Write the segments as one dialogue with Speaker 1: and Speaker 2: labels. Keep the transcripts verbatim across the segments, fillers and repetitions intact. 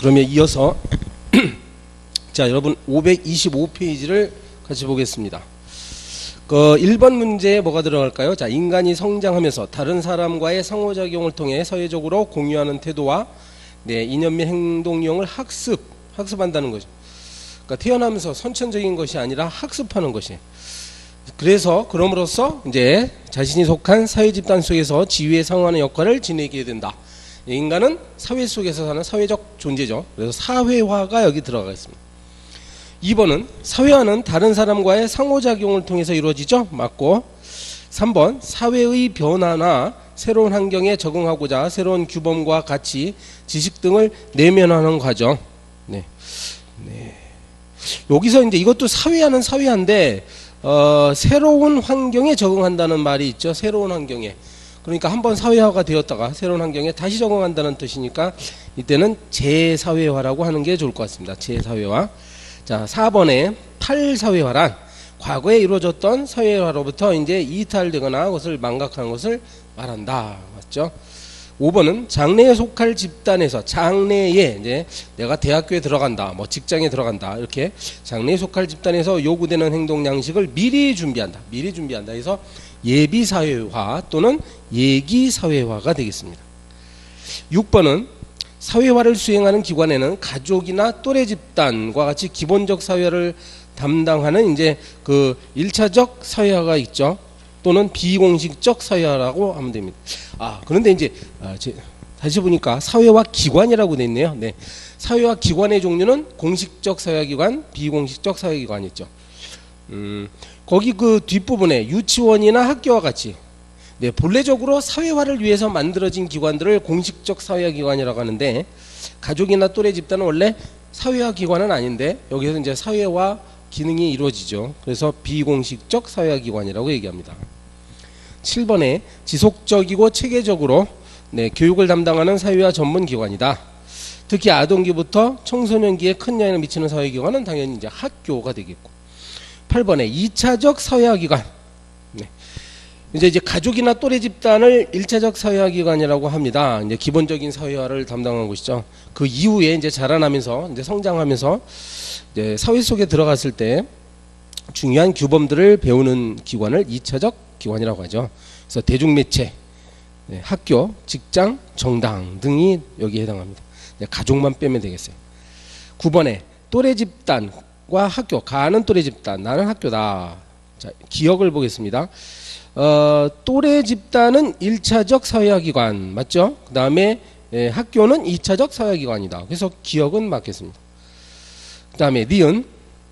Speaker 1: 그러면 이어서 자, 여러분 오백이십오 페이지를 같이 보겠습니다. 그 일 번 문제에 뭐가 들어갈까요? 자, 인간이 성장하면서 다른 사람과의 상호작용을 통해 사회적으로 공유하는 태도와 네, 이념 및 행동 유형을 학습, 학습한다는 거죠. 그러니까 태어나면서 선천적인 것이 아니라 학습하는 것이. 그래서 그럼으로써 이제 자신이 속한 사회 집단 속에서 지위에 상응하는 역할을 지내게 된다. 인간은 사회 속에서 사는 사회적 존재죠. 그래서 사회화가 여기 들어가 있습니다. 이 번은 사회화는 다른 사람과의 상호작용을 통해서 이루어지죠. 맞고. 삼 번 사회의 변화나 새로운 환경에 적응하고자 새로운 규범과 가치, 지식 등을 내면하는 과정. 네. 네. 여기서 이제 이것도 사회화는 사회화인데 어, 새로운 환경에 적응한다는 말이 있죠. 새로운 환경에. 그러니까 한번 사회화가 되었다가 새로운 환경에 다시 적응한다는 뜻이니까 이때는 재사회화라고 하는 게 좋을 것 같습니다. 재사회화. 자, 사 번에 탈사회화란 과거에 이루어졌던 사회화로부터 이제 이탈되거나 그것을 망각하는 것을 말한다. 맞죠? 오 번은 장래에 속할 집단에서 장래에 이제 내가 대학교에 들어간다, 뭐 직장에 들어간다, 이렇게 장래에 속할 집단에서 요구되는 행동 양식을 미리 준비한다. 미리 준비한다. 그래서 예비사회화 또는 예기사회화가 되겠습니다. 육 번은 사회화를 수행하는 기관에는 가족이나 또래 집단과 같이 기본적 사회화를 담당하는 이제 그 일차적 사회화가 있죠. 또는 비공식적 사회화라고 하면 됩니다. 아, 그런데 이제 아, 제, 다시 보니까 사회화 기관이라고 돼 있네요. 네. 사회화 기관의 종류는 공식적 사회화기관, 비공식적 사회화기관이 있죠. 음, 거기 그 뒷부분에 유치원이나 학교와 같이 네, 본래적으로 사회화를 위해서 만들어진 기관들을 공식적 사회화기관이라고 하는데 가족이나 또래 집단은 원래 사회화기관은 아닌데 여기서 이제 사회화 기능이 이루어지죠. 그래서 비공식적 사회화기관이라고 얘기합니다. 칠 번에 지속적이고 체계적으로 네, 교육을 담당하는 사회화 전문기관이다. 특히 아동기부터 청소년기에 큰 영향을 미치는 사회기관은 당연히 이제 학교가 되겠고. 팔 번에 이차적 사회화기관. 네. 이제 이제 가족이나 또래 집단을 일차적 사회화기관이라고 합니다. 이제 기본적인 사회화를 담당하는 곳이죠. 그 이후에 이제 자라나면서 이제 성장하면서 이제 사회 속에 들어갔을 때 중요한 규범들을 배우는 기관을 이차적 기관이라고 하죠. 그래서 대중매체, 네, 학교, 직장, 정당 등이 여기에 해당합니다. 가족만 빼면 되겠어요. 구 번에 또래 집단과 학교, 가는 또래 집단, 나는 학교다. 자, 기억을 보겠습니다. 어, 또래 집단은 일차적 사회화기관 맞죠? 그 다음에 예, 학교는 이차적 사회화기관이다. 그래서 기억은 맞겠습니다. 그 다음에 니은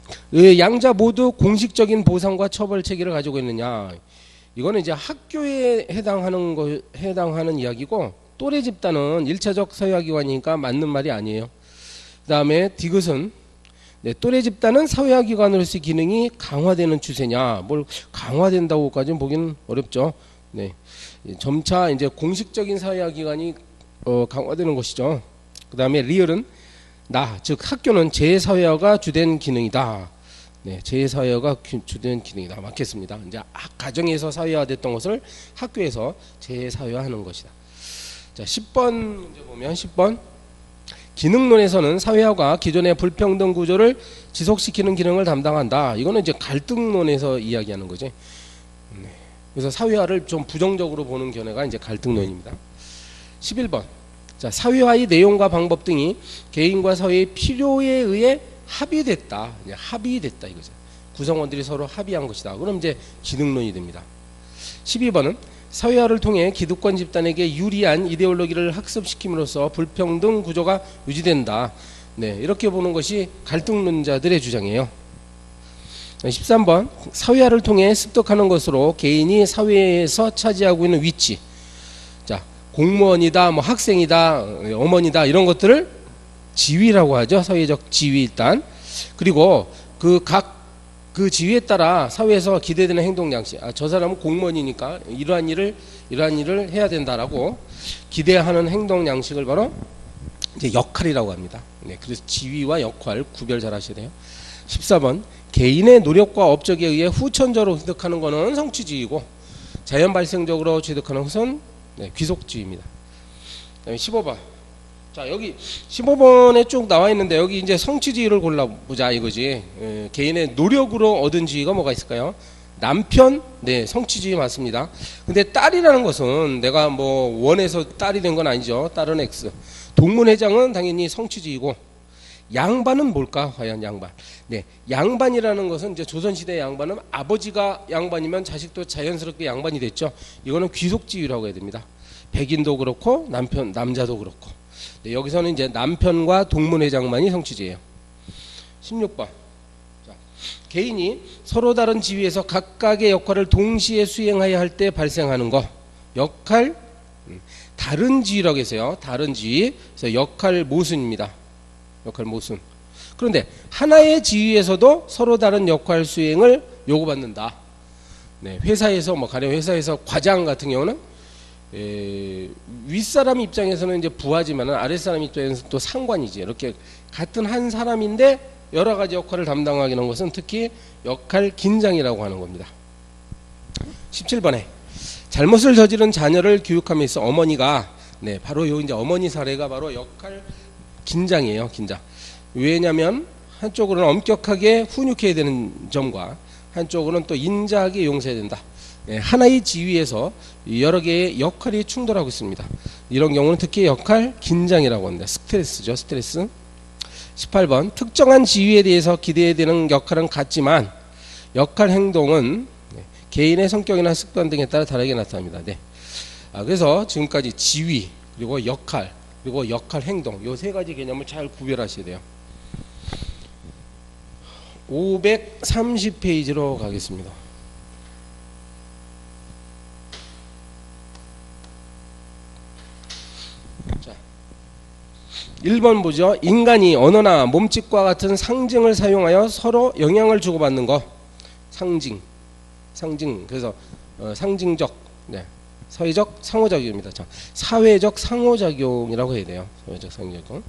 Speaker 1: 양자 모두 공식적인 보상과 처벌 체계를 가지고 있느냐. 이거는 이제 학교에 해당하는 거 해당하는 이야기고 또래 집단은 일차적 사회화기관이니까 맞는 말이 아니에요. 그 다음에 디귿은 네, 또래 집단은 사회화기관으로서의 기능이 강화되는 추세냐, 뭘 강화된다고까지는 보기는 어렵죠. 네, 점차 이제 공식적인 사회화기관이 어, 강화되는 것이죠. 그 다음에 리얼은 나, 즉 학교는 재사회화가 주된 기능이다. 네, 재사회화가 주된 기능이다. 맞겠습니다. 이제 가정에서 사회화됐던 것을 학교에서 재사회화하는 것이다. 자, 십 번 문제 보면 십 번. 기능론에서는 사회화가 기존의 불평등 구조를 지속시키는 기능을 담당한다. 이거는 이제 갈등론에서 이야기하는 거죠. 네. 그래서 사회화를 좀 부정적으로 보는 견해가 이제 갈등론입니다. 십일 번. 자, 사회화의 내용과 방법 등이 개인과 사회의 필요에 의해 합의됐다. 합의됐다 이거죠. 구성원들이 서로 합의한 것이다. 그럼 이제 기능론이 됩니다. 십이 번은 사회화를 통해 기득권 집단에게 유리한 이데올로기를 학습시킴으로써 불평등 구조가 유지된다. 네, 이렇게 보는 것이 갈등론자들의 주장이에요. 십삼 번 사회화를 통해 습득하는 것으로 개인이 사회에서 차지하고 있는 위치, 자 공무원이다, 뭐 학생이다, 어머니다 이런 것들을 지위라고 하죠. 사회적 지위 일단. 그리고 그 각 그 지위에 따라 사회에서 기대되는 행동 양식. 아, 저 사람은 공무원이니까 이러한 일을 이러한 일을 해야 된다라고 기대하는 행동 양식을 바로 이제 역할이라고 합니다. 네, 그래서 지위와 역할 구별 잘 하셔야 돼요. 십사 번 개인의 노력과 업적에 의해 후천적으로 취득하는 것은 성취주의고 자연 발생적으로 취득하는 것은 네, 귀속주의입니다. 십오 번 자, 여기 십오 번에 쭉 나와 있는데 여기 이제 성취지위를 골라보자 이거지. 에, 개인의 노력으로 얻은 지위가 뭐가 있을까요? 남편, 네, 성취지위 맞습니다. 근데 딸이라는 것은 내가 뭐 원해서 딸이 된 건 아니죠. 딸은 X. 동문회장은 당연히 성취지위고, 양반은 뭘까? 과연 양반. 네, 양반이라는 것은 이제 조선시대 양반은 아버지가 양반이면 자식도 자연스럽게 양반이 됐죠. 이거는 귀속지위라고 해야 됩니다. 백인도 그렇고 남편, 남자도 그렇고. 네, 여기서는 이제 남편과 동문회장만이 성취지예요. 십육 번. 자, 개인이 서로 다른 지위에서 각각의 역할을 동시에 수행해야 할 때 발생하는 거. 역할, 다른 지위라고 해서요. 다른 지위. 그래서 역할 모순입니다. 역할 모순. 그런데 하나의 지위에서도 서로 다른 역할 수행을 요구받는다. 네, 회사에서 뭐 가령 회사에서 과장 같은 경우는 에, 윗사람 입장에서는 이제 부하지만은 아랫사람 입장에서는 또 상관이지. 이렇게 같은 한 사람인데 여러 가지 역할을 담당하게 하는 것은 특히 역할 긴장이라고 하는 겁니다. 십칠 번에 잘못을 저지른 자녀를 교육함에 있어 어머니가, 네, 바로 요 이제 어머니 사례가 바로 역할 긴장이에요. 긴장. 왜냐하면 한쪽으로는 엄격하게 훈육해야 되는 점과 한쪽으로는 또 인자하게 용서해야 된다. 네, 하나의 지위에서 여러 개의 역할이 충돌하고 있습니다. 이런 경우는 특히 역할 긴장이라고 합니다. 스트레스죠. 스트레스. 십팔 번 특정한 지위에 대해서 기대해야 되는 역할은 같지만 역할 행동은 개인의 성격이나 습관 등에 따라 다르게 나타납니다. 네. 아, 그래서 지금까지 지위 그리고 역할 그리고 역할 행동 요 세 가지 개념을 잘 구별하셔야 돼요. 오백삼십 페이지로 가겠습니다. 자, 일 번 보죠. 인간이 언어나 몸짓과 같은 상징을 사용하여 서로 영향을 주고받는 거. 상징. 상징. 그래서 어, 상징적, 네, 사회적 상호작용입니다. 자, 사회적 상호작용이라고 해야 돼요. 사회적 상호작용.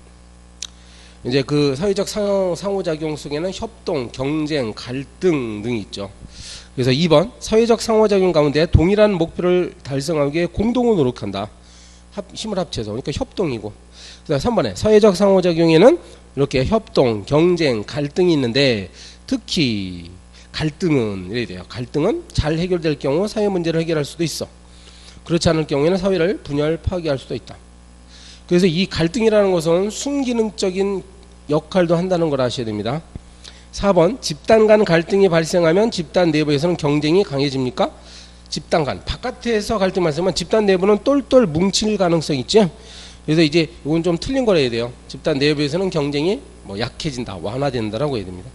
Speaker 1: 이제 그 사회적 상, 상호작용 속에는 협동, 경쟁, 갈등 등이 있죠. 그래서 이 번 사회적 상호작용 가운데 동일한 목표를 달성하기 위해 공동으로 노력한다. 합, 힘을 합쳐서. 그러니까 협동이고. 그다음 삼 번에 사회적 상호작용에는 이렇게 협동, 경쟁, 갈등이 있는데 특히 갈등은 이래야 돼요. 갈등은 잘 해결될 경우 사회 문제를 해결할 수도 있어. 그렇지 않을 경우에는 사회를 분열, 파괴할 수도 있다. 그래서 이 갈등이라는 것은 순기능적인 역할도 한다는 걸 아셔야 됩니다. 사 번 집단 간 갈등이 발생하면 집단 내부에서는 경쟁이 강해집니까? 집단 간 바깥에서 갈등 발생하면 집단 내부는 똘똘 뭉칠 가능성이 있죠. 그래서 이제 이건 좀 틀린 거라 해야 돼요. 집단 내부에서는 경쟁이 뭐 약해진다, 완화된다라고 해야 됩니다.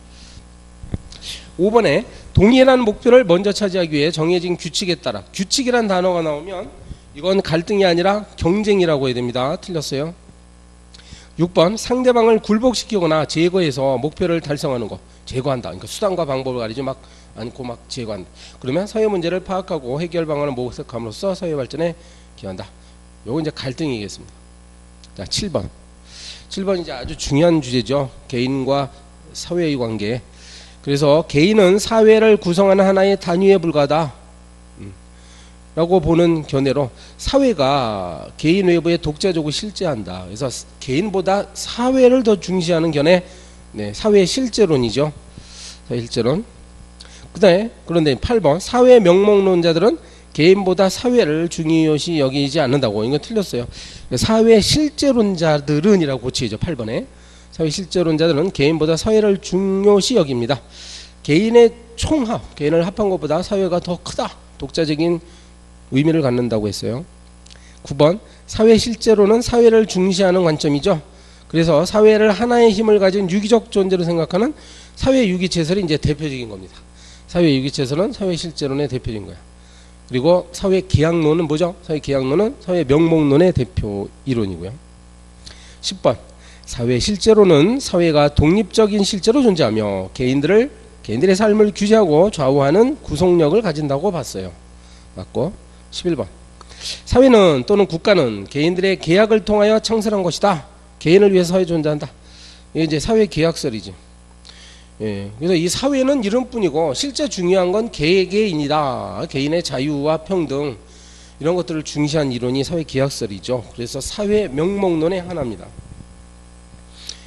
Speaker 1: 오 번에 동일한 목표를 먼저 차지하기 위해 정해진 규칙에 따라, 규칙이란 단어가 나오면 이건 갈등이 아니라 경쟁이라고 해야 됩니다. 틀렸어요. 육 번 상대방을 굴복시키거나 제거해서 목표를 달성하는 거. 제거한다. 그러니까 수단과 방법을 가리지 막 않고 막 제거한다. 그러면 사회 문제를 파악하고 해결 방안을 모색함으로써 사회 발전에 기여한다. 요건 이제 갈등이겠습니다. 자, 칠 번. 칠 번 이제 아주 중요한 주제죠. 개인과 사회의 관계. 그래서 개인은 사회를 구성하는 하나의 단위에 불과하다 라고 보는 견해로 사회가 개인 외부에 독자적으로 실제한다. 그래서 개인보다 사회를 더 중시하는 견해, 네, 사회 실제론이죠. 사회 실제론. 그다음에 그런데 팔 번 사회 명목론자들은 개인보다 사회를 중요시 여기지 않는다고. 이건 틀렸어요. 사회 실제론자들은 이라고 고치죠. 팔 번에. 사회 실제론자들은 개인보다 사회를 중요시 여깁니다. 개인의 총합, 개인을 합한 것보다 사회가 더 크다. 독자적인 의미를 갖는다고 했어요. 구 번 사회 실제로는 사회를 중시하는 관점이죠. 그래서 사회를 하나의 힘을 가진 유기적 존재로 생각하는 사회 유기체설이 이제 대표적인 겁니다. 사회 유기체설은 사회 실제론의 대표적인 거야. 그리고 사회 계약론은 뭐죠? 사회 계약론은 사회 명목론의 대표 이론이고요. 십 번 사회 실제로는 사회가 독립적인 실제로 존재하며 개인들을 개인들의 삶을 규제하고 좌우하는 구속력을 가진다고 봤어요. 맞고. 십일 번 사회는 또는 국가는 개인들의 계약을 통하여 창설한 것이다. 개인을 위해서 사회 존재한다. 이게 이제 사회 계약설이지. 예, 그래서 이 사회는 이름뿐이고 실제 중요한 건 개개인이다. 개인의 자유와 평등 이런 것들을 중시한 이론이 사회 계약설이죠. 그래서 사회 명목론의 하나입니다.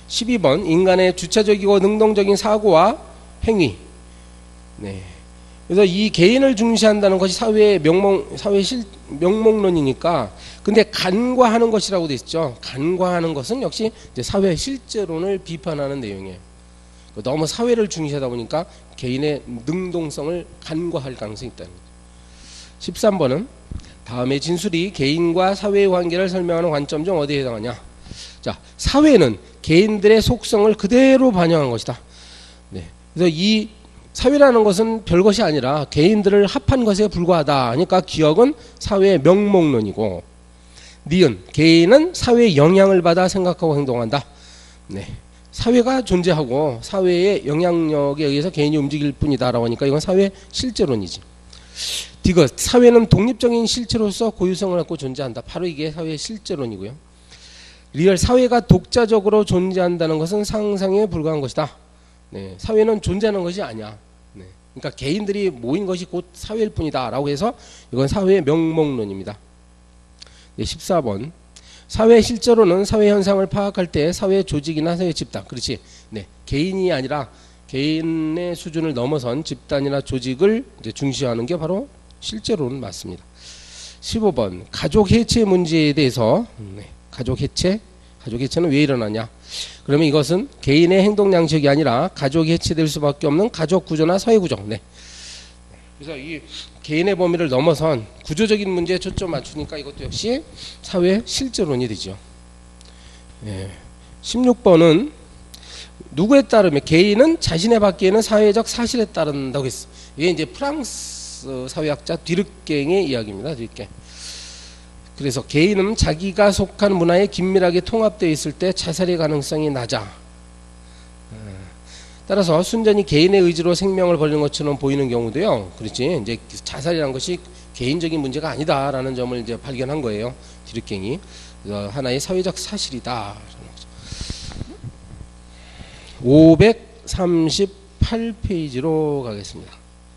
Speaker 1: 십이 번 인간의 주체적이고 능동적인 사고와 행위. 네. 그래서 이 개인을 중시한다는 것이 사회의 명목, 사회 실, 명목론이니까, 근데 간과하는 것이라고 돼 있죠. 간과하는 것은 역시 이제 사회 실제론을 비판하는 내용이에요. 너무 사회를 중시하다 보니까 개인의 능동성을 간과할 가능성이 있다는 거죠. 십삼 번은 다음의 진술이 개인과 사회의 관계를 설명하는 관점 중 어디에 해당하냐. 자, 사회는 개인들의 속성을 그대로 반영한 것이다. 네. 그래서 이 사회라는 것은 별것이 아니라 개인들을 합한 것에 불과하다. 그러니까 기억은 사회의 명목론이고, 니은 개인은 사회의 영향을 받아 생각하고 행동한다. 네. 사회가 존재하고 사회의 영향력에 의해서 개인이 움직일 뿐이다라고 하니까 이건 사회 실제론이지. 디귿 사회는 독립적인 실체로서 고유성을 갖고 존재한다. 바로 이게 사회 실제론이고요. 리얼 사회가 독자적으로 존재한다는 것은 상상에 불과한 것이다. 네, 사회는 존재하는 것이 아니야. 네, 그러니까 개인들이 모인 것이 곧 사회일 뿐이다 라고 해서 이건 사회의 명목론입니다. 네, 십사 번 사회 실제로는 사회 현상을 파악할 때 사회 조직이나 사회 집단, 그렇지. 네, 개인이 아니라 개인의 수준을 넘어선 집단이나 조직을 이제 중시하는 게 바로 실제로는 맞습니다. 십오 번 가족 해체 문제에 대해서, 네, 가족 해체, 가족 해체는 왜 일어나냐? 그러면 이것은 개인의 행동 양식이 아니라 가족이 해체될 수밖에 없는 가족 구조나 사회 구조. 네. 그래서 이 개인의 범위를 넘어선 구조적인 문제에 초점 맞추니까 이것도 역시 사회 실제론이 되죠. 예. 십육 번은 누구에 따르면 개인은 자신의 밖에 있는 사회적 사실에 따른다고 했어. 이게 이제 프랑스 사회학자 뒤르갱의 이야기입니다. 뒤르갱. 그래서 개인은 자기가 속한 문화에 긴밀하게 통합되어 있을 때 자살의 가능성이 낮아. 따라서 순전히 개인의 의지로 생명을 버리는 것처럼 보이는 경우도요. 그렇지. 이제 자살이라는 것이 개인적인 문제가 아니다라는 점을 이제 발견한 거예요. 뒤르갱이. 하나의 사회적 사실이다. 오백삼십팔 페이지로 가겠습니다.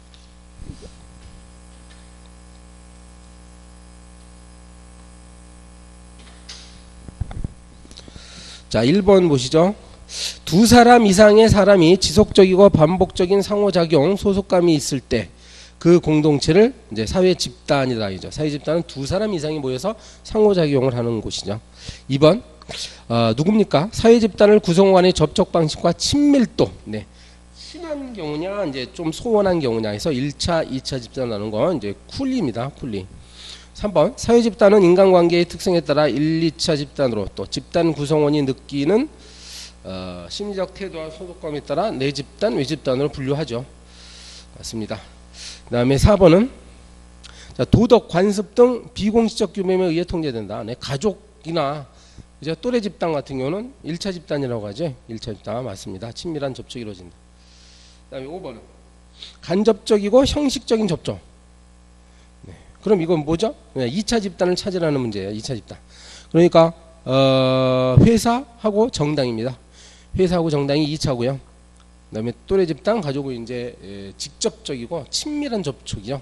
Speaker 1: 자, 일 번 보시죠. 두 사람 이상의 사람이 지속적이고 반복적인 상호작용, 소속감이 있을 때 그 공동체를 이제 사회 집단이다. 이죠. 사회 집단은 두 사람 이상이 모여서 상호작용을 하는 곳이죠. 이 번, 어, 누굽니까? 사회 집단을 구성원의 접촉 방식과 친밀도. 네. 친한 경우냐, 이제 좀 소원한 경우냐 해서 일 차, 이 차 집단 하는 건 이제 쿨리입니다. 쿨리. 삼 번, 사회 집단은 인간관계의 특성에 따라 일, 이 차 집단으로 또 집단 구성원이 느끼는 어, 심리적 태도와 소속감에 따라 내 집단, 외 집단으로 분류하죠. 맞습니다. 그 다음에 사 번은 자, 도덕, 관습 등 비공식적 규범에 의해 통제된다. 네, 가족이나 이제 또래 집단 같은 경우는 일 차 집단이라고 하죠. 일 차 집단 맞습니다. 친밀한 접촉이 이루어진다. 그 다음에 오 번은 간접적이고 형식적인 접촉. 네, 그럼 이건 뭐죠? 이 차 집단을 찾으라는 문제예요. 이 차 집단. 그러니까 어, 회사하고 정당입니다. 회사하고 정당이 이 차고요. 그 다음에 또래 집단, 가족은 이제 에, 직접적이고 친밀한 접촉이죠.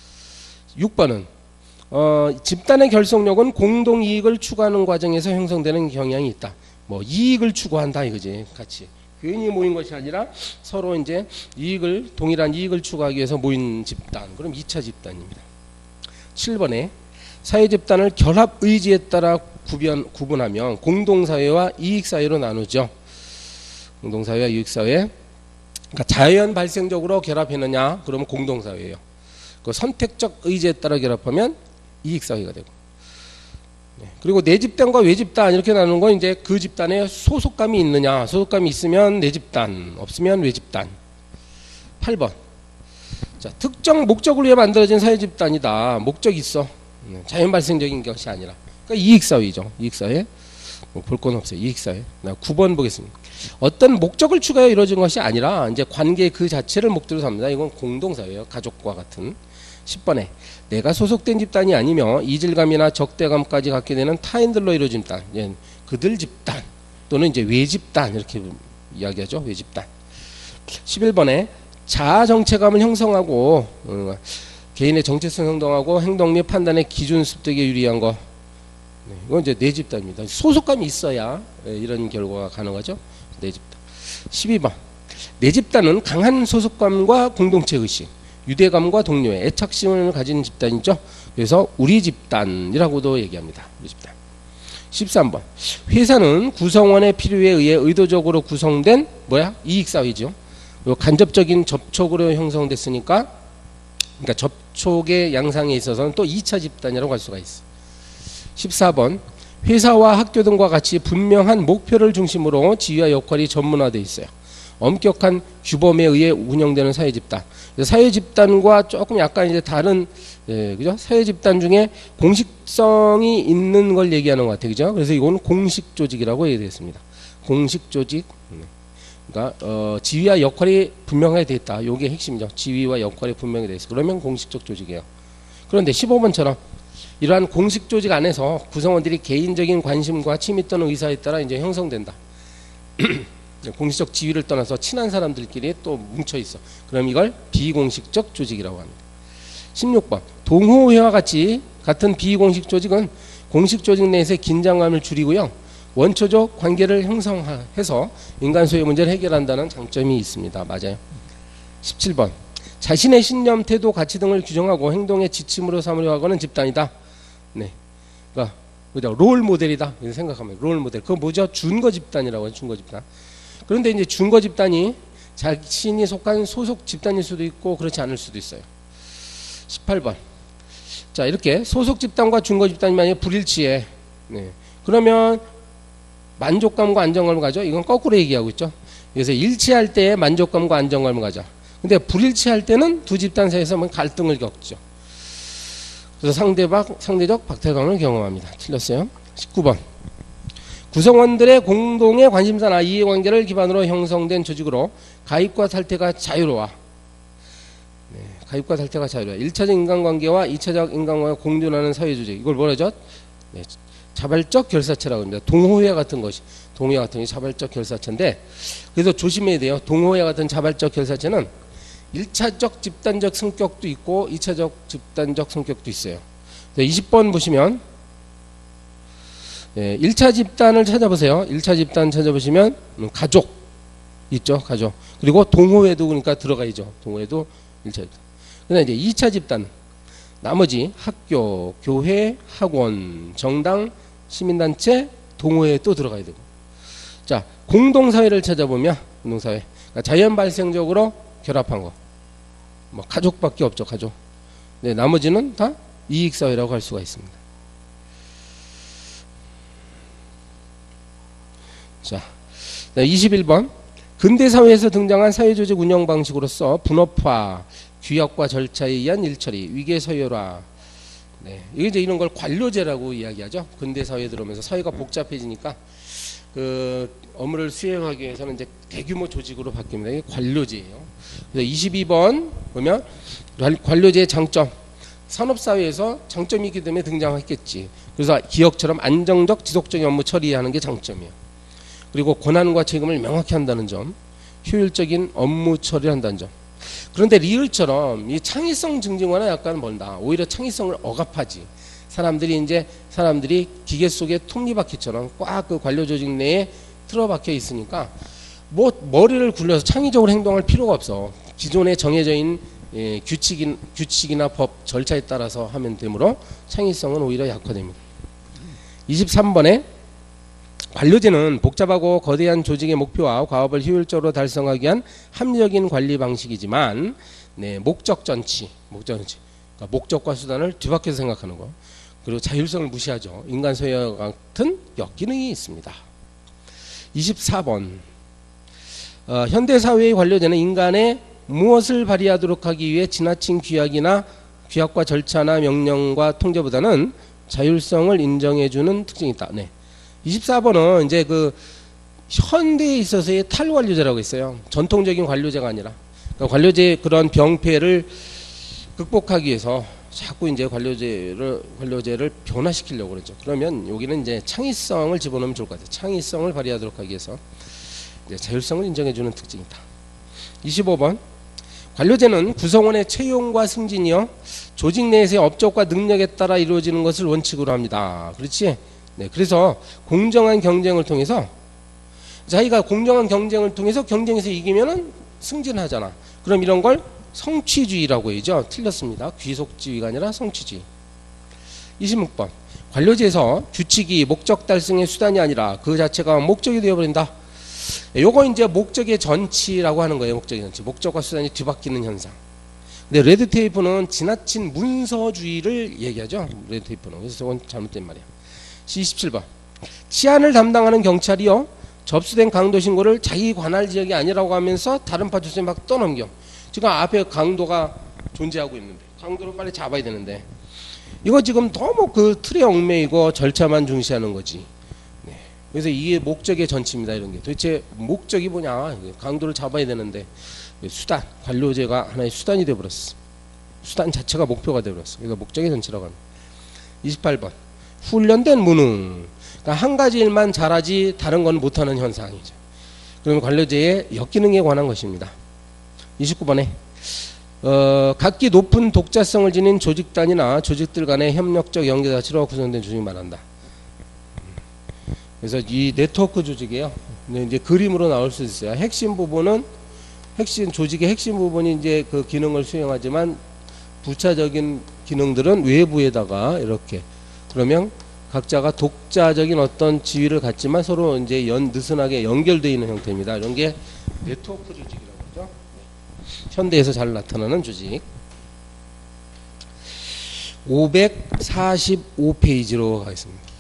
Speaker 1: 육 번은 어, 집단의 결속력은 공동이익을 추구하는 과정에서 형성되는 경향이 있다. 뭐 이익을 추구한다 이거지. 같이 괜히 모인 것이 아니라 서로 이제 이익을 동일한 이익을 추구하기 위해서 모인 집단. 그럼 이 차 집단입니다. 칠 번에 사회 집단을 결합 의지에 따라 구분, 구분하면 공동사회와 이익사회로 나누죠. 공동사회와 이익사회. 그러니까 자연 발생적으로 결합했느냐? 그러면 공동사회예요. 그 선택적 의지에 따라 결합하면 이익사회가 되고. 네. 그리고 내 집단과 외 집단 이렇게 나누는 건 이제 그 집단에 소속감이 있느냐? 소속감이 있으면 내 집단, 없으면 외 집단. 팔 번. 자, 특정 목적을 위해 만들어진 사회 집단이다. 목적이 있어. 자연 발생적인 것이 아니라. 그러니까 이익사회죠. 이익사회. 뭐 볼 건 없어요. 이익사회. 구 번 보겠습니다. 어떤 목적을 추가해 이루어진 것이 아니라 이제 관계 그 자체를 목적으로 삼는다. 이건 공동사회예요. 가족과 같은. 십 번에 내가 소속된 집단이 아니며 이질감이나 적대감까지 갖게 되는 타인들로 이루어진 집단. 예, 그들 집단 또는 이제 외집단 이렇게 이야기하죠. 외집단. 십일 번에 자아 정체감을 형성하고 어, 개인의 정체성 형성하고 행동 및 판단의 기준 습득에 유리한 거. 네, 이건 이제 내 집단입니다. 소속감이 있어야 이런 결과가 가능하죠. 내 집단. 십이 번. 내 집단은 강한 소속감과 공동체 의식, 유대감과 동료애, 애착심을 가진 집단이죠. 그래서 우리 집단이라고도 얘기합니다. 우리 집단. 십삼 번. 회사는 구성원의 필요에 의해 의도적으로 구성된 뭐야? 이익사회죠. 간접적인 접촉으로 형성됐으니까, 그러니까 접촉의 양상에 있어서는 또 이 차 집단이라고 할 수가 있어. 십사 번. 회사와 학교 등과 같이 분명한 목표를 중심으로 지위와 역할이 전문화되어 있어요. 엄격한 규범에 의해 운영되는 사회 집단. 사회 집단과 조금 약간 이제 다른, 예, 그죠? 사회 집단 중에 공식성이 있는 걸 얘기하는 것 같아요. 그죠? 그래서 이건 공식 조직이라고 얘기했습니다. 공식 조직. 그러니까, 어, 지위와 역할이 분명하게 되어 있다. 요게 핵심이죠. 지위와 역할이 분명히 되어 있어. 그러면 공식적 조직이에요. 그런데 십오 번처럼 이러한 공식 조직 안에서 구성원들이 개인적인 관심과 취미 또는 의사에 따라 이제 형성된다. 공식적 지위를 떠나서 친한 사람들끼리 또 뭉쳐 있어. 그럼 이걸 비공식적 조직이라고 합니다. 십육 번. 동호회와 같이 같은 비공식 조직은 공식 조직 내에서의 긴장감을 줄이고요. 원초적 관계를 형성해서 인간 소외 문제를 해결한다는 장점이 있습니다. 맞아요. 십칠 번. 자신의 신념, 태도, 가치 등을 규정하고 행동의 지침으로 삼으려 하고는 집단이다. 네. 그러니까 그죠? 롤 모델이다. 이렇게 생각하면 롤 모델. 그건 뭐죠? 준거 집단이라고 해요. 준거 집단. 그런데 이제 준거 집단이 자신이 속한 소속 집단일 수도 있고 그렇지 않을 수도 있어요. 십팔 번. 자, 이렇게 소속 집단과 준거 집단이 만약에 불일치해. 네. 그러면 만족감과 안정감을 가져? 이건 거꾸로 얘기하고 있죠. 그래서 일치할 때 만족감과 안정감을 가져. 근데 불일치할 때는 두 집단 사이에서 갈등을 겪죠. 그래서 상대박, 상대적 박탈감을 경험합니다. 틀렸어요. 십구 번. 구성원들의 공동의 관심사나 이해관계를 기반으로 형성된 조직으로 가입과 탈퇴가 자유로워. 네, 가입과 탈퇴가 자유로워. 일 차적 인간관계와 이 차적 인간관계가 공존하는 사회조직. 이걸 뭐라 하죠? 네, 자발적 결사체라고 합니다. 동호회 같은 것이. 동호회 같은 것이 자발적 결사체인데, 그래서 조심해야 돼요. 동호회 같은 자발적 결사체는 일 차적 집단적 성격도 있고 이 차적 집단적 성격도 있어요. 이십 번 보시면 예, 일 차 집단을 찾아보세요. 일 차 집단 찾아보시면 가족 있죠. 가족. 그리고 동호회도 그러니까 들어가야죠. 동호회도 일 차 집단. 그다음에 이제 이 차 집단. 나머지 학교, 교회, 학원, 정당, 시민단체, 동호회에 또 들어가야 되고. 자, 공동사회를 찾아보면 공동사회. 그러니까 자연 발생적으로 결합한 거. 뭐 가족밖에 없죠. 가족. 네, 나머지는 다 이익사회라고 할 수가 있습니다. 자, 이십일 번. 근대사회에서 등장한 사회조직 운영 방식으로서 분업화, 규약과 절차에 의한 일처리, 위계 서열화. 네, 이게 이제 이런 걸 관료제라고 이야기하죠. 근대사회에 들어오면서 사회가 복잡해지니까 그 업무를 수행하기 위해서는 이제 대규모 조직으로 바뀝니다. 이게 관료제예요. 그래서 이십이 번 보면 관료제의 장점. 산업사회에서 장점이 있기 때문에 등장했겠지. 그래서 기업처럼 안정적 지속적인 업무 처리하는 게 장점이에요. 그리고 권한과 책임을 명확히 한다는 점, 효율적인 업무 처리를 한다는 점. 그런데 리을처럼 이 창의성 증진과는 약간 멀다. 오히려 창의성을 억압하지. 사람들이 이제 사람들이 기계 속에 톱니바퀴처럼 꽉 그 관료 조직 내에 틀어박혀 있으니까 뭐 머리를 굴려서 창의적으로 행동할 필요가 없어. 기존에 정해져 있는 예, 규칙인, 규칙이나 법 절차에 따라서 하면 되므로 창의성은 오히려 약화됩니다. 이십삼 번에 관료제는 복잡하고 거대한 조직의 목표와 과업을 효율적으로 달성하기 위한 합리적인 관리 방식이지만 네, 목적 전치, 목적 전치, 그러니까 목적과 수단을 뒤바뀌어서 생각하는 거. 그리고 자율성을 무시하죠. 인간 소유와 같은 역기능이 있습니다. 이십사 번. 어, 현대사회의 관료제는 인간의 무엇을 발휘하도록 하기 위해 지나친 규약이나 규약과 절차나 명령과 통제보다는 자율성을 인정해주는 특징이 있다. 네. 이십사 번은 이제 그 현대에 있어서의 탈관료제라고 있어요. 전통적인 관료제가 아니라. 그러니까 관료제의 그런 병폐를 극복하기 위해서 자꾸 이제 관료제를, 관료제를 변화시키려고 그러죠. 그러면 여기는 이제 창의성을 집어넣으면 좋을 것 같아요. 창의성을 발휘하도록 하기 위해서 이제 자율성을 인정해주는 특징이다. 이십오 번. 관료제는 구성원의 채용과 승진이요. 조직 내에서의 업적과 능력에 따라 이루어지는 것을 원칙으로 합니다. 그렇지? 네, 그래서 공정한 경쟁을 통해서 자기가 공정한 경쟁을 통해서 경쟁에서 이기면은 승진하잖아. 그럼 이런 걸 성취주의라고 해야죠. 틀렸습니다. 귀속주의가 아니라 성취주의. 이십육 번. 관료제에서 규칙이 목적 달성의 수단이 아니라 그 자체가 목적이 되어버린다. 요거 이제 목적의 전치라고 하는 거예요. 목적의 전치. 목적과 수단이 뒤바뀌는 현상. 근데 레드테이프는 지나친 문서주의를 얘기하죠. 레드테이프는. 그래서 저건 잘못된 말이야. 이십칠 번. 치안을 담당하는 경찰이요, 접수된 강도 신고를 자기 관할 지역이 아니라고 하면서 다른 파출소에 막 떠넘겨. 지금 앞에 강도가 존재하고 있는데 강도를 빨리 잡아야 되는데 이거 지금 너무 그 틀에 얽매이고 절차만 중시하는 거지. 네. 그래서 이게 목적의 전치입니다. 이런 게 도대체 목적이 뭐냐. 강도를 잡아야 되는데 수단, 관료제가 하나의 수단이 되어버렸어. 수단 자체가 목표가 되어버렸어. 그래서 목적의 전치라고 합니다. 이십팔 번. 훈련된 무능. 그러니까 한 가지 일만 잘하지 다른 건 못하는 현상이죠. 그러면 관료제의 역기능에 관한 것입니다. 이십구 번에 어, 각기 높은 독자성을 지닌 조직단이나 조직들 간의 협력적 연계 자체로 구성된 조직을 말한다. 그래서 이 네트워크 조직이에요. 이제 그림으로 나올 수 있어요. 핵심 부분은 핵심 조직의 핵심 부분이 이제 그 기능을 수행하지만 부차적인 기능들은 외부에다가 이렇게 그러면 각자가 독자적인 어떤 지위를 갖지만 서로 이제 연, 느슨하게 연결되어 있는 형태입니다. 이런 게 네트워크 조직이라고 하죠. 현대에서 잘 나타나는 조직. 오백사십오 페이지로 가겠습니다.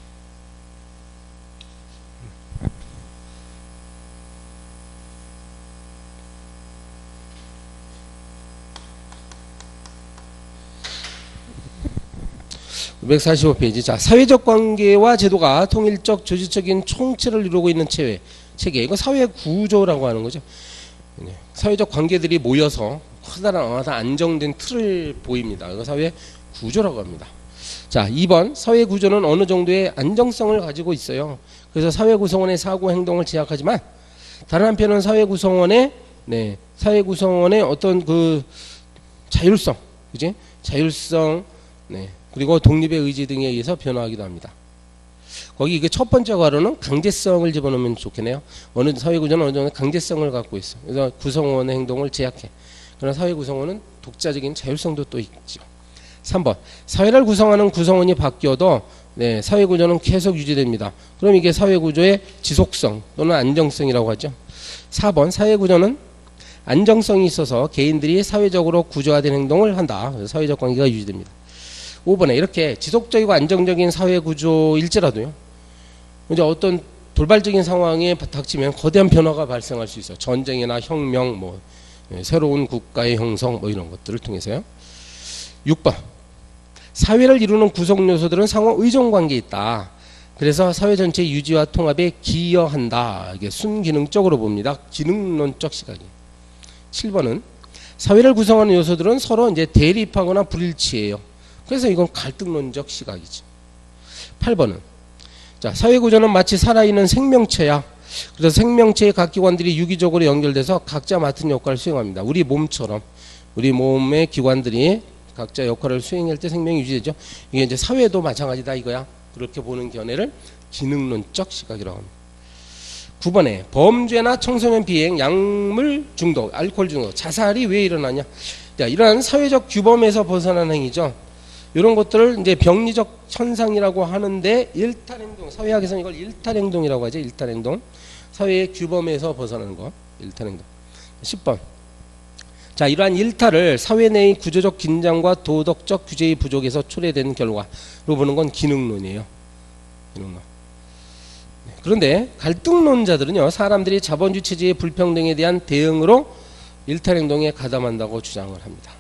Speaker 1: 오백사십오 페이지. 자, 사회적 관계와 제도가 통일적 조직적인 총체를 이루고 있는 체계. 체계. 이거 사회 구조라고 하는 거죠. 사회적 관계들이 모여서 커다란 안정된 틀을 보입니다. 이거 사회 구조라고 합니다. 자, 이 번. 사회 구조는 어느 정도의 안정성을 가지고 있어요. 그래서 사회 구성원의 사고 행동을 제약하지만 다른 한편은 사회 구성원의 네, 사회 구성원의 어떤 그 자율성, 그지? 자율성, 네. 그리고 독립의 의지 등에 의해서 변화하기도 합니다. 거기 이게 첫 번째 괄호는 강제성을 집어넣으면 좋겠네요. 어느 사회구조는 어느 정도 강제성을 갖고 있어. 그래서 구성원의 행동을 제약해. 그러나 사회 구성원은 독자적인 자율성도 또 있죠. 삼 번. 사회를 구성하는 구성원이 바뀌어도 네, 사회구조는 계속 유지됩니다. 그럼 이게 사회구조의 지속성 또는 안정성이라고 하죠. 사 번. 사회구조는 안정성이 있어서 개인들이 사회적으로 구조화된 행동을 한다. 그래서 사회적 관계가 유지됩니다. 오 번에 이렇게 지속적이고 안정적인 사회 구조일지라도요, 이제 어떤 돌발적인 상황에 닥치면 거대한 변화가 발생할 수 있어요. 전쟁이나 혁명, 뭐 새로운 국가의 형성, 뭐 이런 것들을 통해서요. 육 번. 사회를 이루는 구성 요소들은 상호 의존 관계에 있다. 그래서 사회 전체 유지와 통합에 기여한다. 이게 순기능적으로 봅니다. 기능론적 시각이. 칠 번은 사회를 구성하는 요소들은 서로 이제 대립하거나 불일치해요. 그래서 이건 갈등론적 시각이죠. 팔 번은 자, 사회구조는 마치 살아있는 생명체야. 그래서 생명체의 각 기관들이 유기적으로 연결돼서 각자 맡은 역할을 수행합니다. 우리 몸처럼 우리 몸의 기관들이 각자 역할을 수행할 때 생명이 유지되죠. 이게 이제 사회도 마찬가지다 이거야. 그렇게 보는 견해를 기능론적 시각이라고 합니다. 구 번에 범죄나 청소년 비행, 약물 중독, 알코올 중독, 자살이 왜 일어나냐. 자, 이러한 사회적 규범에서 벗어난 행위죠. 이런 것들을 이제 병리적 현상이라고 하는데 일탈행동, 사회학에서는 이걸 일탈행동이라고 하죠. 일탈행동. 사회의 규범에서 벗어나는 거. 일탈행동. 십 번. 자, 이러한 일탈을 사회 내의 구조적 긴장과 도덕적 규제의 부족에서 초래된 결과로 보는 건 기능론이에요. 기능론. 그런데 갈등론자들은요, 사람들이 자본주의 체제의 불평등에 대한 대응으로 일탈행동에 가담한다고 주장을 합니다.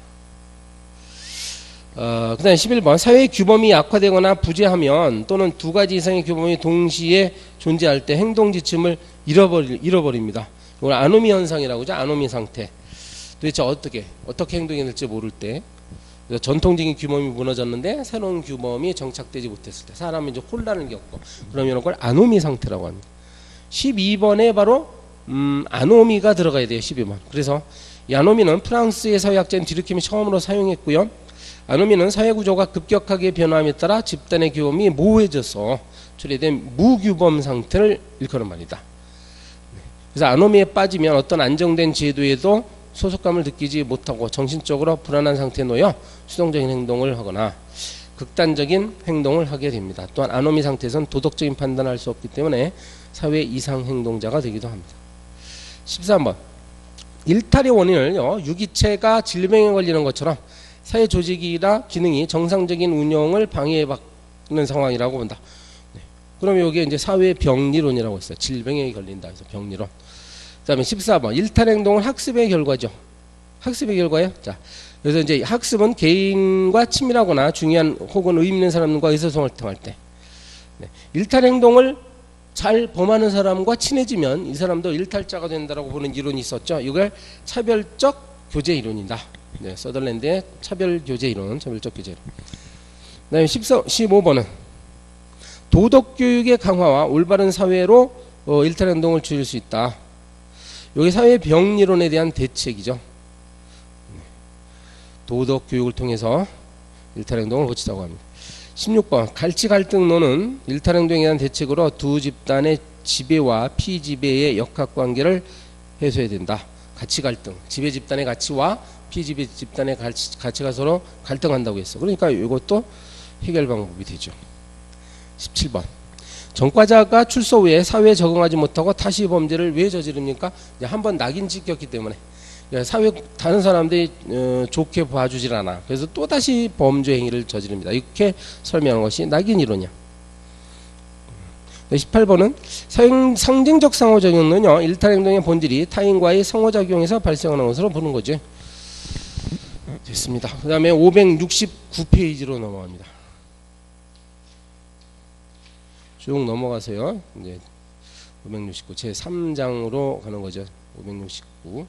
Speaker 1: 어, 그 다음에 십일 번. 사회의 규범이 약화되거나 부재하면 또는 두 가지 이상의 규범이 동시에 존재할 때 행동 지침을 잃어버리, 잃어버립니다. 이걸 아노미 현상이라고 하죠. 아노미 상태. 도대체 어떻게, 어떻게 행동이 될지 모를 때. 그래서 전통적인 규범이 무너졌는데 새로운 규범이 정착되지 못했을 때 사람이 이제 혼란을 겪고 그러면 이걸 아노미 상태라고 합니다. 십이 번에 바로 음, 아노미가 들어가야 돼요. 십이 번. 그래서 이 아노미는 프랑스의 사회학자인 디르킴이 처음으로 사용했고요. 아노미는 사회구조가 급격하게 변화함에 따라 집단의 규범이 모호해져서 초래된 무규범 상태를 일컫는 말이다. 그래서 아노미에 빠지면 어떤 안정된 제도에도 소속감을 느끼지 못하고 정신적으로 불안한 상태에 놓여 수동적인 행동을 하거나 극단적인 행동을 하게 됩니다. 또한 아노미 상태에서는 도덕적인 판단을 할 수 없기 때문에 사회 이상 행동자가 되기도 합니다. 십삼 번 일탈의 원인을 유기체가 질병에 걸리는 것처럼 사회 조직이나 기능이 정상적인 운영을 방해받는 상황이라고 본다. 네. 그러면 여기에 이제 사회 병리론이라고 있어요. 질병에 걸린다 해서 병리론. 그다음에 십사 번 일탈 행동은 학습의 결과죠. 학습의 결과예요. 자, 그래서 이제 학습은 개인과 친밀하거나 중요한 혹은 의미 있는 사람과 의사소통할 때 네. 일탈 행동을 잘 범하는 사람과 친해지면 이 사람도 일탈자가 된다라고 보는 이론이 있었죠. 이걸 차별적 교제 이론이다. 네, 서덜랜드의 차별 교제 이론, 차별적 교제 이론. 그다음에 십오 번은 도덕 교육의 강화와 올바른 사회로 어, 일탈 행동을 줄일 수 있다. 여기 사회 병리론에 대한 대책이죠. 도덕 교육을 통해서 일탈 행동을 고치자고 합니다. 십육 번 갈치 갈등론은 일탈 행동에 대한 대책으로 두 집단의 지배와 피지배의 역학관계를 해소해야 된다. 가치 갈등, 지배 집단의 가치와 피지배 집단의 가치, 가치가 서로 갈등한다고 했어. 그러니까 이것도 해결 방법이 되죠. 십칠 번 전과자가 출소 후에 사회에 적응하지 못하고 다시 범죄를 왜 저지릅니까? 한번 낙인 찍혔기 때문에 사회 다른 사람들이 어, 좋게 봐주질 않아. 그래서 또 다시 범죄 행위를 저지릅니다. 이렇게 설명한 것이 낙인 이론이야. 십팔 번은 상징적 상호작용은요 일탈 행동의 본질이 타인과의 상호작용에서 발생하는 것으로 보는 거죠. 됐습니다. 그 다음에 오백육십구 페이지로 넘어갑니다. 쭉 넘어가세요. 이제 오백육십구 제삼 장으로 가는 거죠. 오백육십구.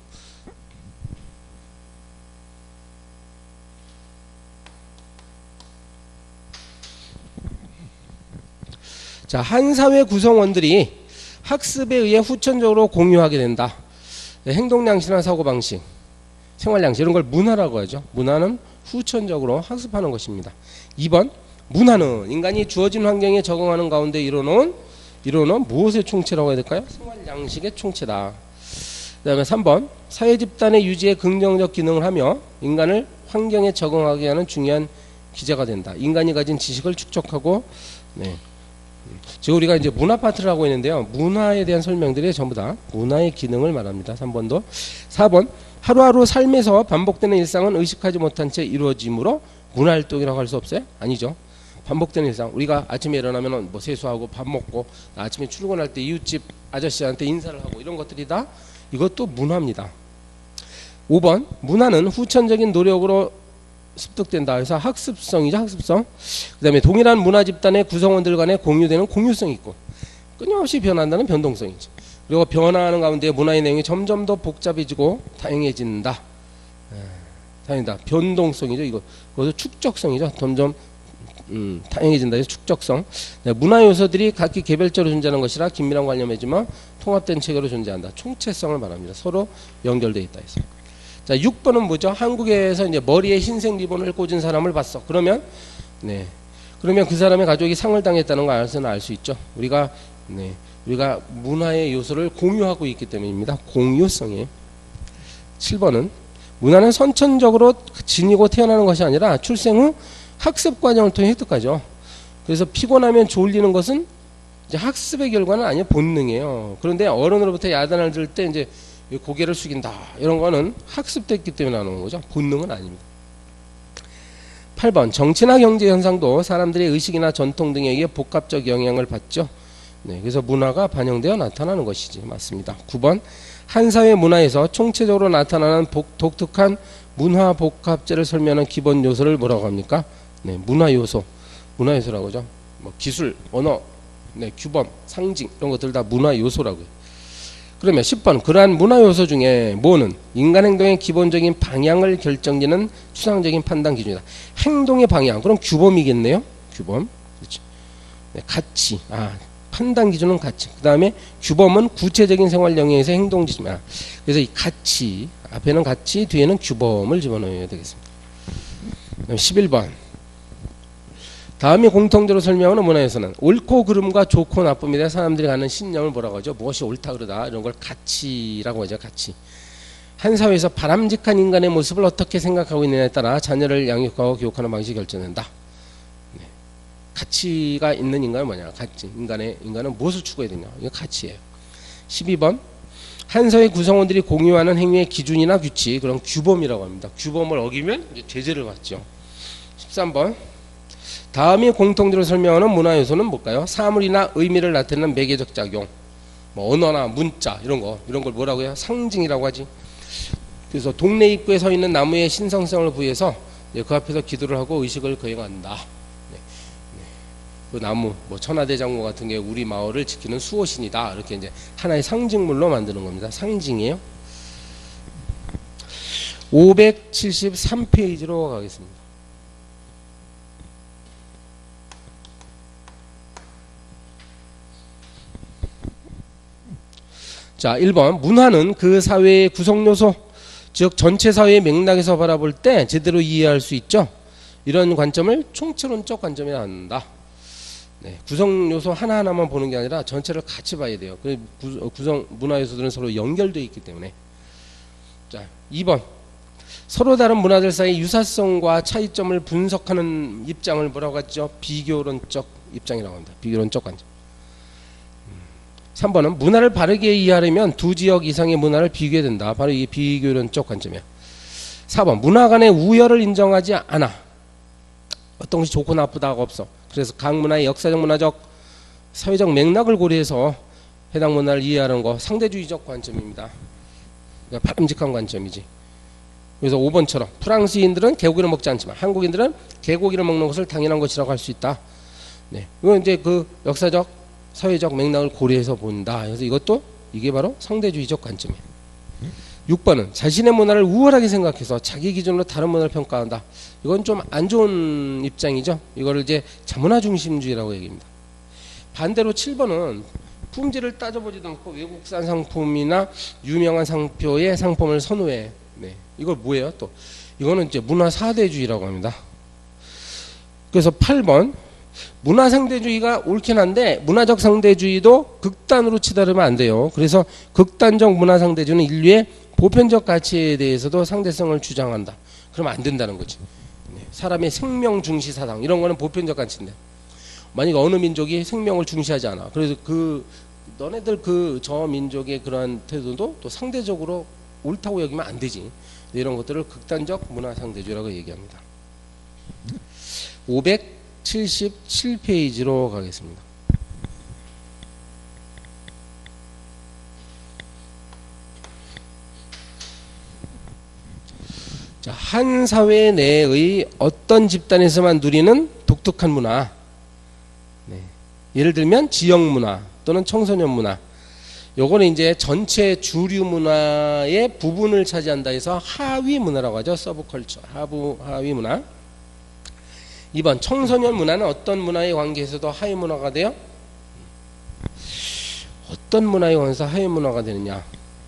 Speaker 1: 자, 한 사회 구성원들이 학습에 의해 후천적으로 공유하게 된다. 행동양식이나 사고방식, 생활양식 이런 걸 문화라고 하죠. 문화는 후천적으로 학습하는 것입니다. 이 번 문화는 인간이 주어진 환경에 적응하는 가운데 이뤄놓은 이뤄놓은 무엇의 총체라고 해야 될까요? 생활양식의 총체다. 그 다음에 삼 번 사회 집단의 유지에 긍정적 기능을 하며 인간을 환경에 적응하게 하는 중요한 기제가 된다. 인간이 가진 지식을 축적하고 네. 지금 우리가 이제 문화 파트를 하고 있는데요. 문화에 대한 설명들이 전부 다 문화의 기능을 말합니다. 삼 번도. 사 번 하루하루 삶에서 반복되는 일상은 의식하지 못한 채 이루어지므로 문화활동이라고 할 수 없어요? 아니죠. 반복되는 일상. 우리가 아침에 일어나면 뭐 세수하고 밥 먹고 아침에 출근할 때 이웃집 아저씨한테 인사를 하고 이런 것들이 다 이것도 문화입니다. 오 번 문화는 후천적인 노력으로 습득된다. 그래서 학습성이죠. 학습성. 그 다음에 동일한 문화 집단의 구성원들 간에 공유되는 공유성이 있고 끊임없이 변한다는 변동성이죠. 그리고 변화하는 가운데 문화의 내용이 점점 더 복잡해지고 다양해진다. 다행이다. 변동성이죠. 이거 그것도 축적성이죠. 점점 음, 다양해진다. 그래서 축적성. 네, 문화 요소들이 각기 개별적으로 존재하는 것이라 긴밀한 관념이지만 통합된 체계로 존재한다. 총체성을 말합니다. 서로 연결되어 있다 해서. 자, 육 번은 뭐죠? 한국에서 이제 머리에 흰색 리본을 꽂은 사람을 봤어. 그러면, 네. 그러면 그 사람의 가족이 상을 당했다는 걸 알아서는 알 수 있죠. 우리가, 네. 우리가 문화의 요소를 공유하고 있기 때문입니다. 공유성이에요. 칠 번은 문화는 선천적으로 지니고 태어나는 것이 아니라 출생 후 학습 과정을 통해 획득하죠. 그래서 피곤하면 졸리는 것은 이제 학습의 결과는 아니에요. 본능이에요. 그런데 어른으로부터 야단을 들을 때 이제 고개를 숙인다. 이런 거는 학습됐기 때문에 나오는 거죠. 본능은 아닙니다. 팔 번 정치나 경제 현상도 사람들의 의식이나 전통 등에 의해 복합적 영향을 받죠. 네, 그래서 문화가 반영되어 나타나는 것이지. 맞습니다. 구 번 한 사회 문화에서 총체적으로 나타나는 복, 독특한 문화 복합제를 설명하는 기본 요소를 뭐라고 합니까? 네, 문화 요소. 문화 요소라고 하죠. 뭐 기술, 언어, 네, 규범, 상징 이런 것들 다 문화 요소라고요. 그러면 십 번 그러한 문화 요소 중에 뭐는 인간 행동의 기본적인 방향을 결정짓는 추상적인 판단 기준이다. 행동의 방향. 그럼 규범이겠네요. 규범. 그렇죠. 네, 가치. 아, 판단 기준은 가치. 그 다음에 규범은 구체적인 생활 영역에서 행동 지침이야. 그래서 이 가치 앞에는 가치, 뒤에는 규범을 집어넣어야 되겠습니다. 그다음 십일 번 다음에 공통적으로 설명하는 문화에서는 옳고 그름과 좋고 나쁨에 대해 사람들이 갖는 신념을 뭐라고 하죠? 무엇이 옳다 그러다 이런 걸 가치라고 하죠. 가치. 한 사회에서 바람직한 인간의 모습을 어떻게 생각하고 있느냐에 따라 자녀를 양육하고 교육하는 방식이 결정된다. 네. 가치가 있는 인간은 뭐냐? 가치. 인간의 인간은 무엇을 추구해야 되냐? 이거 가치예요. 십이 번 한 사회 구성원들이 공유하는 행위의 기준이나 규칙, 그런 규범이라고 합니다. 규범을 어기면 이제 제재를 받죠. 십삼 번 다음이 공통적으로 설명하는 문화 요소는 뭘까요? 사물이나 의미를 나타내는 매개적 작용, 뭐 언어나 문자 이런 거 이런 걸 뭐라고 해요? 상징이라고 하지. 그래서 동네 입구에 서 있는 나무의 신성성을 부여해서 그 앞에서 기도를 하고 의식을 거행한다. 네. 네. 그 나무, 뭐 천하대장모 같은 게 우리 마을을 지키는 수호신이다. 이렇게 이제 하나의 상징물로 만드는 겁니다. 상징이에요. 오백칠십삼 페이지로 가겠습니다. 자, 일 번 문화는 그 사회의 구성요소, 즉 전체 사회의 맥락에서 바라볼 때 제대로 이해할 수 있죠. 이런 관점을 총체론적 관점이라 한다. 네, 구성요소 하나하나만 보는 게 아니라 전체를 같이 봐야 돼요. 그 구성 문화요소들은 서로 연결되어 있기 때문에. 자, 이 번 서로 다른 문화들 사이 유사성과 차이점을 분석하는 입장을 뭐라고 하죠? 비교론적 입장이라고 합니다. 비교론적 관점. 삼 번은 문화를 바르게 이해하려면 두 지역 이상의 문화를 비교해야 된다. 바로 이 비교론적 관점이야. 사 번 문화 간의 우열을 인정하지 않아. 어떤 것이 좋고 나쁘다가 없어. 그래서 각 문화의 역사적, 문화적, 사회적 맥락을 고려해서 해당 문화를 이해하는 거 상대주의적 관점입니다. 그러니까 바람직한 관점이지. 그래서 오 번처럼 프랑스인들은 개고기를 먹지 않지만 한국인들은 개고기를 먹는 것을 당연한 것이라고 할 수 있다. 네, 이건 이제 그 역사적 사회적 맥락을 고려해서 본다. 그래서 이것도 이게 바로 상대주의적 관점이에요. 육 번은 자신의 문화를 우월하게 생각해서 자기 기준으로 다른 문화를 평가한다. 이건 좀 안 좋은 입장이죠. 이거를 이제 자문화 중심주의라고 얘기합니다. 반대로 칠 번은 품질을 따져보지도 않고 외국산 상품이나 유명한 상표의 상품을 선호해. 네, 이걸 뭐예요? 또 이거는 이제 문화 사대주의라고 합니다. 그래서 팔 번 문화 상대주의가 옳긴 한데 문화적 상대주의도 극단으로 치달으면 안 돼요. 그래서 극단적 문화 상대주의는 인류의 보편적 가치에 대해서도 상대성을 주장한다. 그러면 안 된다는 거지. 사람의 생명 중시 사상 이런 거는 보편적 가치인데 만약 어느 민족이 생명을 중시하지 않아. 그래서 그 너네들 그 저 민족의 그러한 태도도 또 상대적으로 옳다고 여기면 안 되지. 이런 것들을 극단적 문화 상대주의라고 얘기합니다. 오백칠십칠 페이지로 가겠습니다. 자, 한 사회 내의 어떤 집단에서만 누리는 독특한 문화. 네. 예를 들면 지역 문화 또는 청소년 문화. 요거는 이제 전체 주류 문화의 부분을 차지한다 해서 하위 문화라고 하죠. 서브컬처, 하부, 하위 문화. 이 번 청소년 문화는 어떤 문화에 관계에서도 하위 문화가 돼요? 어떤 문화에 관해서 하위 문화가 되느냐?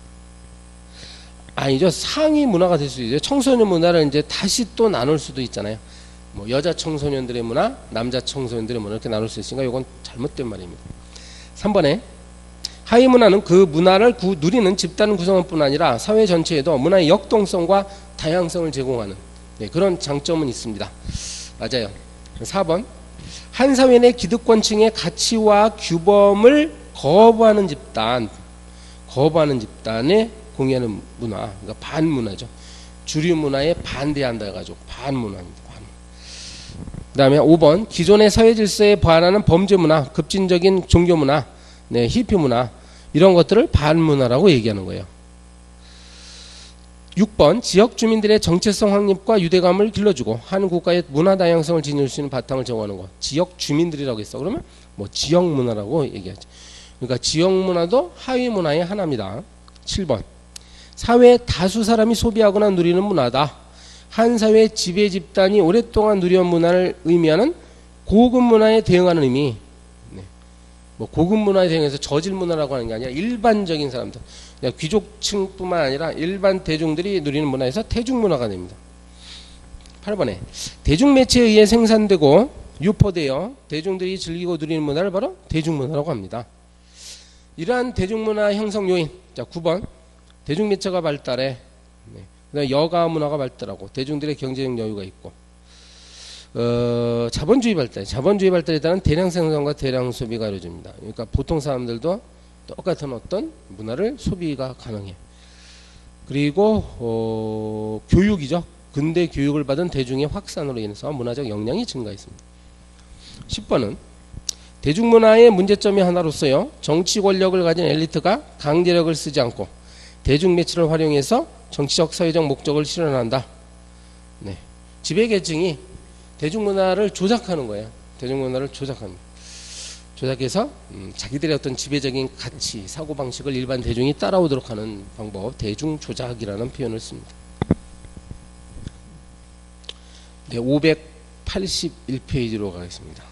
Speaker 1: 아니죠. 상위 문화가 될 수 있어요. 청소년 문화를 이제 다시 또 나눌 수도 있잖아요. 뭐 여자 청소년들의 문화, 남자 청소년들의 문화 이렇게 나눌 수 있으니까 이건 잘못된 말입니다. 삼 번에 하위 문화는 그 문화를 구, 누리는 집단 구성원뿐 아니라 사회 전체에도 문화의 역동성과 다양성을 제공하는 네, 그런 장점은 있습니다. 맞아요. 사 번 한 사회 내 기득권층의 가치와 규범을 거부하는 집단, 거부하는 집단의 공유하는 문화, 그러니까 반문화죠. 주류 문화에 반대한다 해가지고 반문화입니다. 반. 그 다음에 오 번 기존의 사회 질서에 반하는 범죄 문화, 급진적인 종교 문화, 네, 히피 문화 이런 것들을 반문화라고 얘기하는 거예요. 육 번 지역 주민들의 정체성 확립과 유대감을 길러주고 한 국가의 문화 다양성을 지닐 수 있는 바탕을 제공하는 것. 지역 주민들이라고 했어. 그러면 뭐 지역 문화라고 얘기하죠. 그러니까 지역 문화도 하위 문화의 하나입니다. 칠 번 사회 다수 사람이 소비하거나 누리는 문화다. 한 사회의 지배 집단이 오랫동안 누려온 문화를 의미하는 고급 문화에 대응하는 의미. 네. 뭐 고급 문화에 대응해서 저질 문화라고 하는 게 아니라 일반적인 사람들, 귀족층뿐만 아니라 일반 대중들이 누리는 문화에서 대중문화가 됩니다. 팔 번에 대중매체에 의해 생산되고 유포되어 대중들이 즐기고 누리는 문화를 바로 대중문화라고 합니다. 이러한 대중문화 형성 요인, 자 구 번 대중매체가 발달해, 네. 그다음에 여가 문화가 발달하고 대중들의 경제적 여유가 있고, 어, 자본주의 발달, 자본주의 발달에 따른 대량 생산과 대량 소비가 이루어집니다. 그러니까 보통 사람들도 똑같은 어떤 문화를 소비가 가능해. 그리고 어, 교육이죠. 근대 교육을 받은 대중의 확산으로 인해서 문화적 역량이 증가했습니다. 십 번은 대중문화의 문제점이 하나로서요, 정치 권력을 가진 엘리트가 강제력을 쓰지 않고 대중매체를 활용해서 정치적 사회적 목적을 실현한다. 네. 지배계층이 대중문화를 조작하는 거예요. 대중문화를 조작합니다. 조작해서 음, 자기들의 어떤 지배적인 가치, 사고방식을 일반 대중이 따라오도록 하는 방법, 대중조작이라는 표현을 씁니다. 네, 오백팔십일 페이지로 가겠습니다.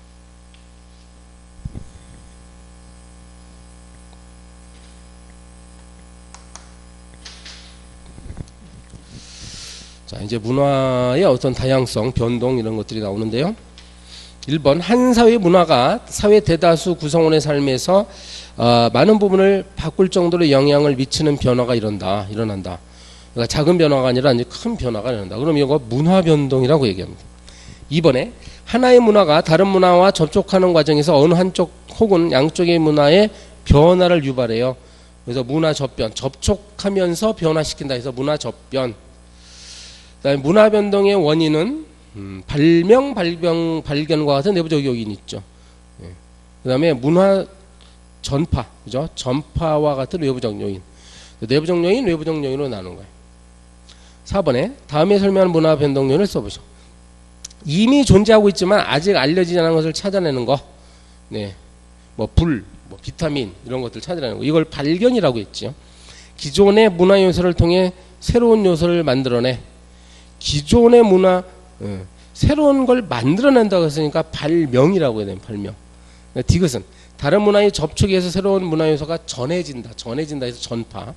Speaker 1: 자, 이제 문화의 어떤 다양성, 변동 이런 것들이 나오는데요. 일 번 한 사회 문화가 사회 대다수 구성원의 삶에서 어, 많은 부분을 바꿀 정도로 영향을 미치는 변화가 일어난다. 일어난다. 그러니까 작은 변화가 아니라 이제 큰 변화가 일어난다. 그럼 이거 문화 변동이라고 얘기합니다. 이 번에 하나의 문화가 다른 문화와 접촉하는 과정에서 어느 한쪽 혹은 양쪽의 문화의 변화를 유발해요. 그래서 문화 접변, 접촉하면서 변화시킨다 해서 문화 접변. 그다음에 문화 변동의 원인은 음, 발명, 발병, 발견과 같은 내부적 요인이 있죠. 예. 그 다음에 문화 전파, 그죠? 전파와 같은 외부적 요인. 내부적 요인, 외부적 요인으로 나누는 거예요. 사 번에 다음에 설명한 문화 변동 요인을 써보죠. 이미 존재하고 있지만 아직 알려지지 않은 것을 찾아내는 거. 네. 뭐 불, 뭐 비타민 이런 것들 찾아내는 거. 이걸 발견이라고 했죠. 기존의 문화 요소를 통해 새로운 요소를 만들어내. 기존의 문화, 어, 새로운 걸 만들어낸다고 했으니까 발명이라고 해야 돼요. 발명. 디귿은 다른 문화의 접촉에서 새로운 문화 요소가 전해진다. 전해진다 해서 전파.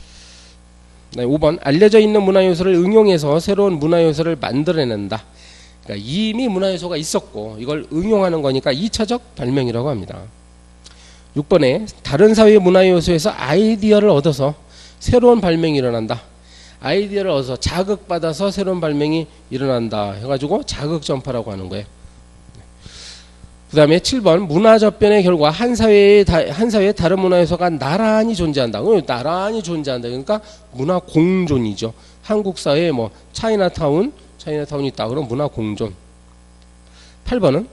Speaker 1: 오 번 알려져 있는 문화 요소를 응용해서 새로운 문화 요소를 만들어낸다. 그러니까 이미 문화 요소가 있었고 이걸 응용하는 거니까 이 차적 발명이라고 합니다. 육 번에 다른 사회의 문화 요소에서 아이디어를 얻어서 새로운 발명이 일어난다. 아이디어를 얻어서 자극받아서 새로운 발명이 일어난다 해가지고 자극전파라고 하는 거예요. 그 다음에 칠 번 문화 접변의 결과 한 사회에 한 사회에 다른 문화 요소가 나란히 존재한다. 나란히 존재한다. 그러니까 문화 공존이죠. 한국 사회에 뭐 차이나타운, 차이나타운이 있다. 그럼 문화 공존. 팔 번은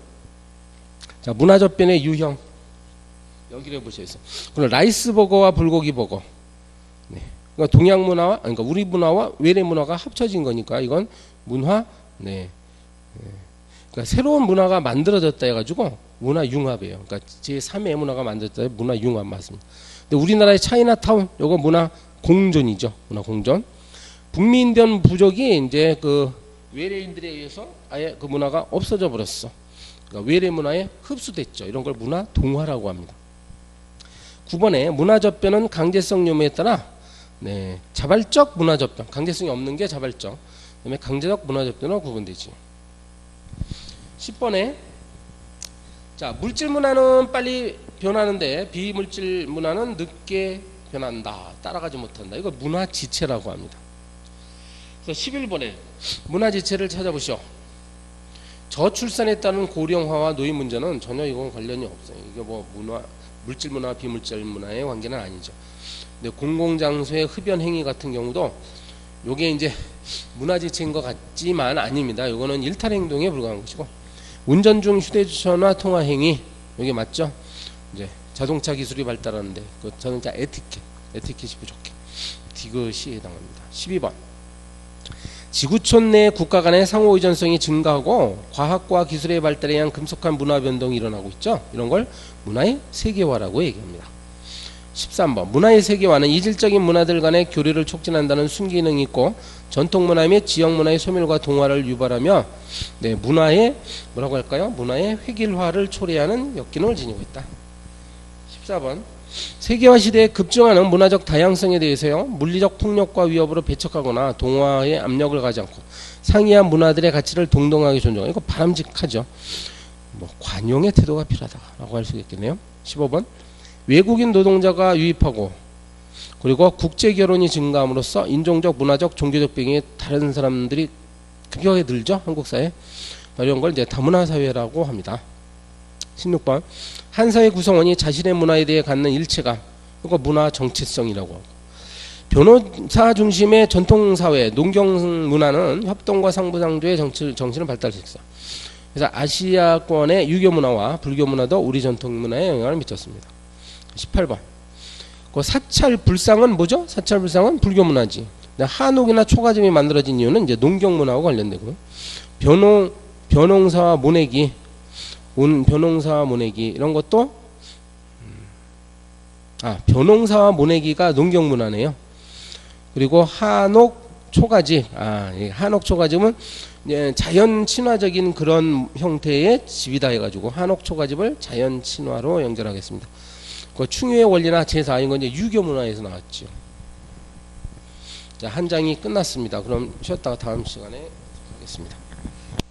Speaker 1: 자 문화 접변의 유형. 여기를 보시겠어요. 그럼 라이스버거와 불고기 버거. 네. 그러니까 동양 문화와 그러니까 우리 문화와 외래 문화가 합쳐진 거니까 이건 문화 네. 네. 그러니까 새로운 문화가 만들어졌다 해가지고 문화 융합이에요. 그러니까 제삼의 문화가 만들어졌다 문화 융합 맞습니다. 근데 우리나라의 차이나타운 요거 문화 공존이죠. 문화 공존. 북미인디언 부족이 이제 그 외래인들에 의해서 아예 그 문화가 없어져 버렸어. 그러니까 외래 문화에 흡수됐죠. 이런 걸 문화 동화라고 합니다. 구 번에 문화 접변은 강제성 요소에 따라 네, 자발적 문화 접변, 강제성이 없는 게 자발적. 그다음에 강제적 문화 접변으로 구분되지. 십 번에 자 물질 문화는 빨리 변하는데 비물질 문화는 늦게 변한다. 따라가지 못한다. 이거 문화 지체라고 합니다. 그래서 십일 번에 문화 지체를 찾아보시오. 저출산에 따른 고령화와 노인 문제는 전혀 이건 관련이 없어요. 이게 뭐 문화 물질 문화 비물질 문화의 관계는 아니죠. 근데 공공장소의 흡연 행위 같은 경우도 요게 이제 문화지체인 것 같지만 아닙니다. 이거는 일탈 행동에 불과한 것이고 운전 중 휴대전화 통화 행위 요게 맞죠? 이제 자동차 기술이 발달하는데 그 자동차 에티켓 에티켓이 부족해. 디귿이 해당합니다. 십이 번 지구촌 내 국가 간의 상호 의존성이 증가하고 과학과 기술의 발달에 의한 급속한 문화 변동이 일어나고 있죠. 이런 걸 문화의 세계화라고 얘기합니다. 십삼 번 문화의 세계화는 이질적인 문화들 간의 교류를 촉진한다는 순기능이 있고 전통 문화 및 지역 문화의 소멸과 동화를 유발하며 네, 문화의 뭐라고 할까요? 문화의 획일화를 초래하는 역기능을 지니고 있다. 십사 번 세계화 시대에 급증하는 문화적 다양성에 대해서요 물리적 폭력과 위협으로 배척하거나 동화의 압력을 가지 않고 상이한 문화들의 가치를 동등하게 존중하고 이거 바람직하죠. 뭐 관용의 태도가 필요하다라고 할 수 있겠네요. 십오 번 외국인 노동자가 유입하고 그리고 국제 결혼이 증가함으로써 인종적, 문화적, 종교적 병이 다른 사람들이 급격하게 늘죠. 한국 사회. 이런 걸 이제 다문화 사회라고 합니다. 십육 번 한 사회 구성원이 자신의 문화에 대해 갖는 일체감, 그러니까 문화 정체성이라고 하고 변호사 중심의 전통 사회, 농경 문화는 협동과 상부상조의 정치, 정신을 발달시켰어. 그래서 아시아권의 유교 문화와 불교 문화도 우리 전통 문화에 영향을 미쳤습니다. 십팔 번 그 사찰 불상은 뭐죠? 사찰 불상은 불교 문화지. 한옥이나 초가집이 만들어진 이유는 이제 농경 문화와 관련되고 변홍 변홍사와 모내기, 온 변홍사와 모내기 이런 것도 아 변홍사와 모내기가 농경 문화네요. 그리고 한옥 초가집, 아 한옥 초가집은 이제 자연 친화적인 그런 형태의 집이다 해가지고 한옥 초가집을 자연 친화로 연결하겠습니다. 그 충유의 원리나 제사 이건 이제 유교 문화에서 나왔죠. 자, 한 장이 끝났습니다. 그럼 쉬었다가 다음 시간에 하겠습니다.